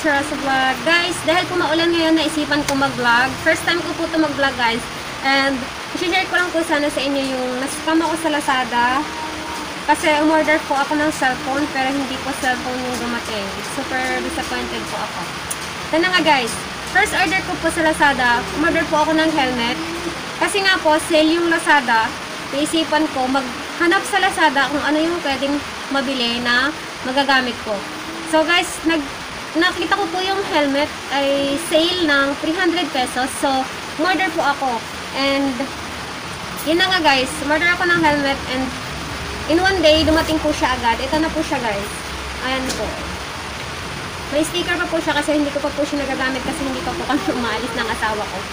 Sir Rosa Vlog. Guys, dahil po maulan ngayon, naisipan ko mag-vlog. First time ko po ito mag-vlog, guys. And, i-share ko lang po sana sa inyo yung nascam ako sa Lazada. Kasi umorder po ako ng cellphone, pero hindi po cellphone yung dumating. Super disappointed po ako. Ito na nga, guys. First order ko po sa Lazada, umorder po ako ng helmet. Kasi nga po, sale yung Lazada. Naisipan ko, maghanap sa Lazada kung ano yung pwedeng mabili na magagamit ko. So guys, nakita ko po yung helmet ay sale ng 300 pesos. So, umorder po ako. And, yun na nga guys, umorder ako ng helmet and in one day, dumating po siya agad. Ito na po siya guys. Ayan po. May sticker pa po siya kasi hindi ko pa po siya nagagamit kasi hindi pa po kami umaalis ng asawa ko.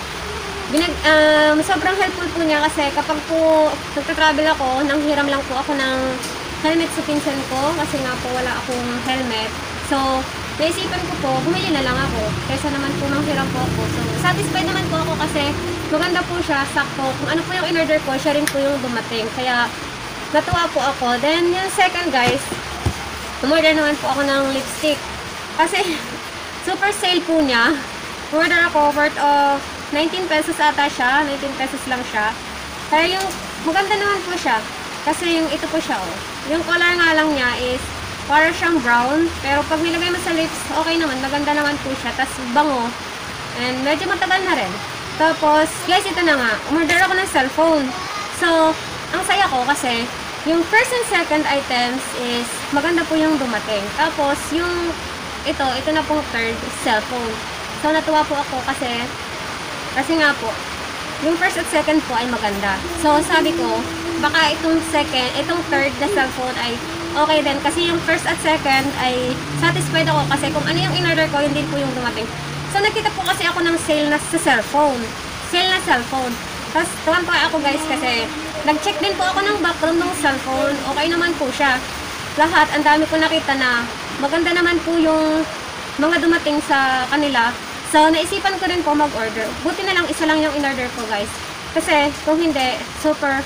Sobrang helpful po niya kasi kapag po nagta-travel ako, nanghiram lang po ako ng helmet sa pinsan ko kasi nga po wala akong helmet. So, naisipan ko po, bumili na lang ako kaysa naman po manghiram po ako. So, satisfied naman po ako kasi maganda po siya, sakto. Kung ano po yung in-order ko, siya rin po yung dumating. Kaya, natuwa po ako. Then, yung second guys, umorder naman po ako ng lipstick. Kasi, super sale po niya. Order ako worth of 19 pesos ata siya. 19 pesos lang siya. Kaya yung, maganda naman po siya. Kasi yung ito po siya, oh. Yung color nga lang niya is, para siyang brown. Pero pag nilagay mo sa lips, okay naman. Maganda naman po siya. Tapos, bango. And, medyo matagal na rin. Tapos, guys, ito na nga. Umorder ako ng cellphone. So, ang saya ko kasi, yung first and second items is, maganda po yung dumating. Tapos, yung ito na pong third is cellphone. So, natuwa po ako kasi nga po, yung first at second po ay maganda. So, sabi ko, baka itong third na cellphone ay okay din. Kasi yung first at second ay satisfied ako kasi kung ano yung in-order ko, hindi po yung dumating. So, nakita po kasi ako ng sale na sa cellphone. Sale na cellphone. Tapos, tuwan-tuwa ako guys kasi nag-check din po ako ng background ng cellphone. Okay naman po siya. Lahat, ang dami ko nakita na maganda naman po yung mga dumating sa kanila. So, naisipan ko rin po mag-order. Buti na lang, isa lang yung in-order ko, guys. Kasi, kung hindi, super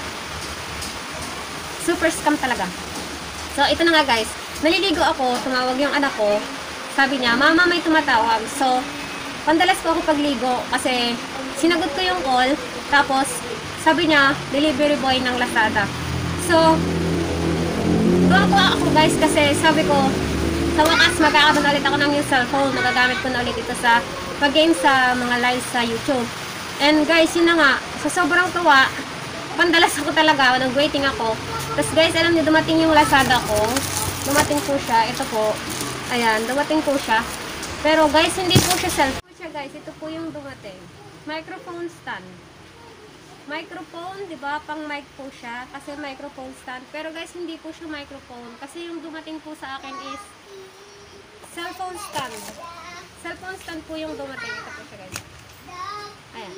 scam talaga. So, ito na nga, guys. Naliligo ako, tumawag yung anak ko. Sabi niya, Mama, may tumatawag. So, pandalas po ako pagligo kasi sinagot ko yung call. Tapos, sabi niya, delivery boy ng Lazada. So, tuwa ako, guys, kasi sabi ko, sa wakas, magkakaroon ulit ako ng new cellphone. Magagamit ko na ulit ito sa pag-game sa mga live sa YouTube. And guys, yun na nga. So, sobrang tuwa. Pandalas ako talaga. Nag-waiting ako. Tapos guys, alam niyo, dumating yung Lazada ko. Dumating po siya. Ito po. Ayan, dumating po siya. Pero guys, hindi po siya cellphone. Guys, ito po yung dumating. Microphone stand. Microphone, di ba? Pang mic po siya. Kasi microphone stand. Pero guys, hindi po siya microphone. Kasi yung dumating po sa akin is cellphone stand. Cellphone stand po yung dumating. Ito po siya, guys. Ayan.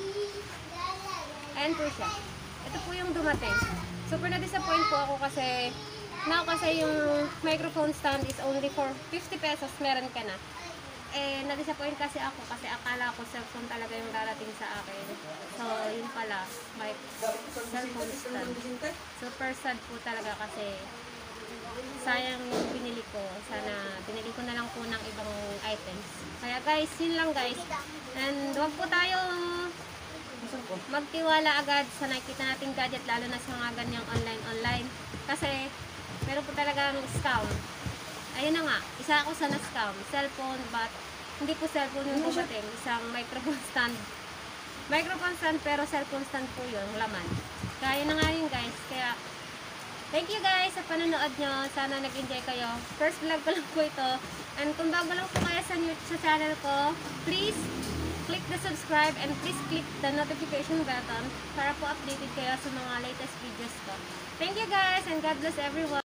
Ayan po siya. Ito po yung dumating. Super na-disappoint po ako kasi yung microphone stand is only for 50 pesos. Meron ka na. Eh, na-disappoint kasi ako kasi akala ko cellphone talaga yung darating sa akin. So, yun pala. Cellphone stand. Super sad po talaga kasi sayang yung binili ko. Sana binili ko na lang po ng ibang items. Kaya guys, yun lang guys. And huwag po tayo magtiwala agad sa nakikita nating gadget, lalo na sa mga ganyang online. Kasi meron po talagang scam. Ayun na nga, isa ako sa na-scam. Cellphone, but hindi po cellphone yung dumating. Isang microphone stand. Microphone stand pero cellphone stand po yung laman. Kaya na nga yun guys. Kaya thank you guys sa panonood nyo. Sana nag-enjoy kayo. First vlog ko lang po ito. And kung bago lang po kayo sa channel ko, please click the subscribe and please click the notification button para po updated kayo sa mga latest videos ko. Thank you guys and God bless everyone.